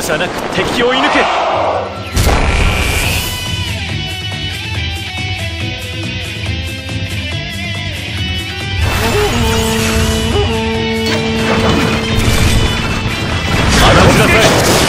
赦なく敵を追い抜け。放ちなさい。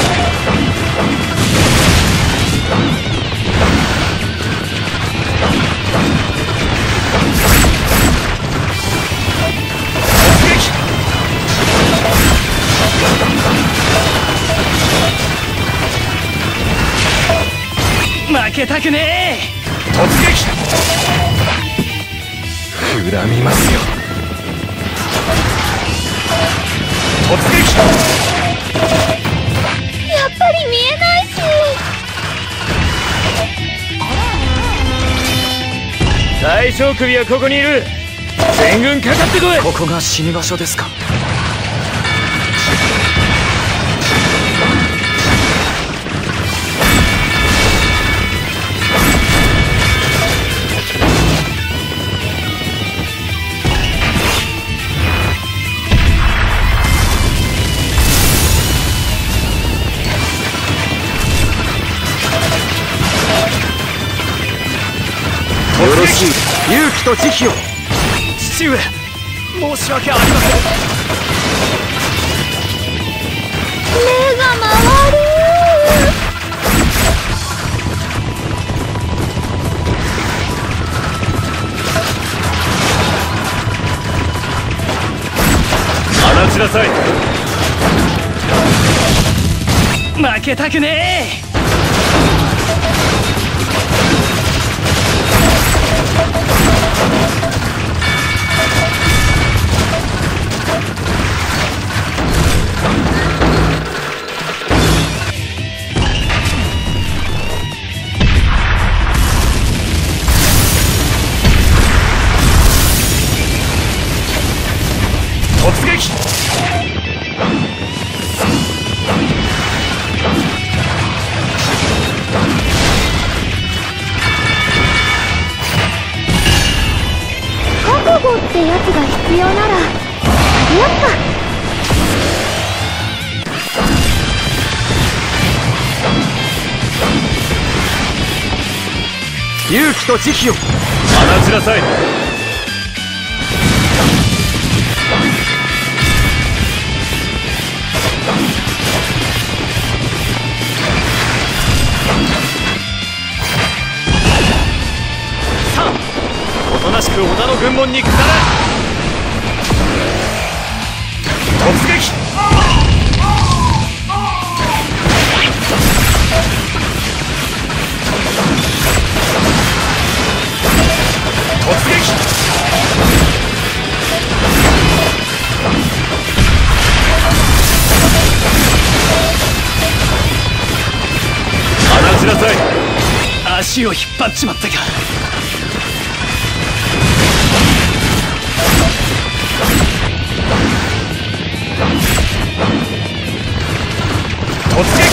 負けたくねえ。突撃。恨みますよ。突撃。 やっぱり見えないし。 大将首はここにいる。全軍かかってこい。 ここが死に場所ですか。 よろしい。勇気と慈悲を。父上、申し訳ありません。 目が回る。 放ちなさい。負けたくねえ。突撃。 覚悟ってやつが必要ならやっか。 勇気と慈悲を。放ちなさい。さあ、おとなしく織田の軍門に下れ。突撃。突撃。放ちなさい。足を引っ張っちまったか。突撃。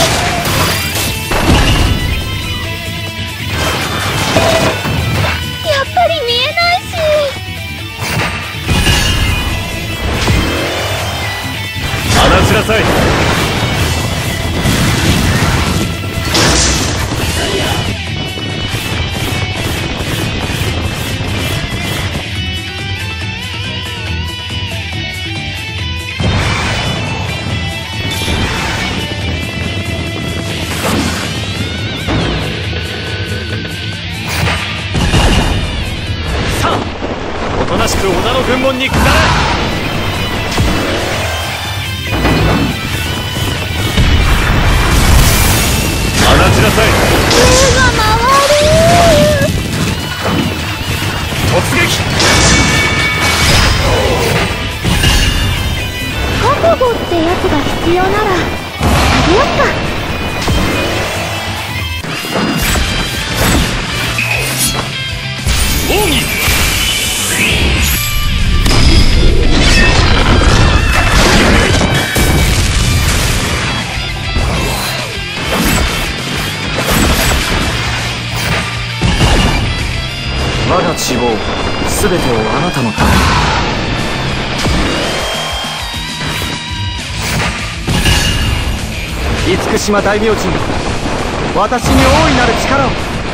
やっぱり見えないし。 放ちなさい。さあ、おとなしく織田の軍門に下れ。放ちなさい。 目が回る。 突撃。 覚悟ってやつが必要ならやっか。 奥義。 我が希望すべてをあなたのために。 厳島大明神、私に大いなる力を。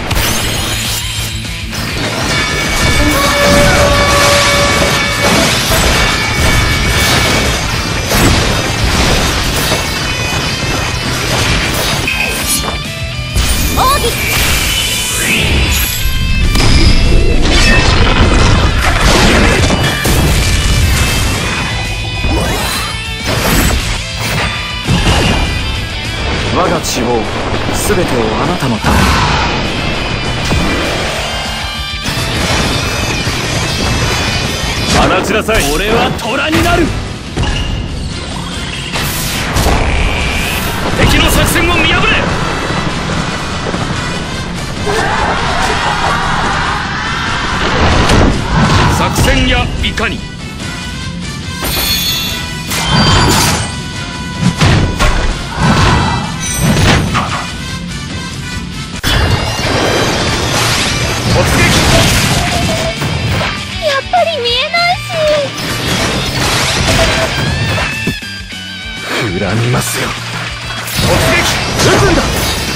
奥義。 我が血を全てをあなたのために。 放ちなさい。俺は虎になる。敵の作戦を見破れ。作戦やいかに。 やっぱり見えないし。 恨みますよ。突撃撃つんだ。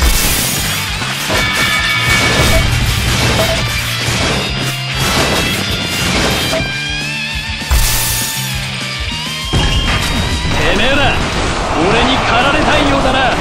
てめえら俺に駆られたいようだな。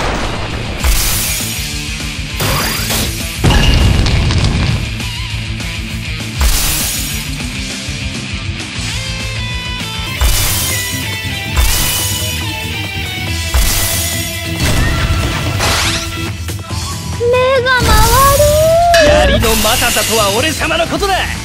目が回る。 槍のまたさとは俺様のことだ。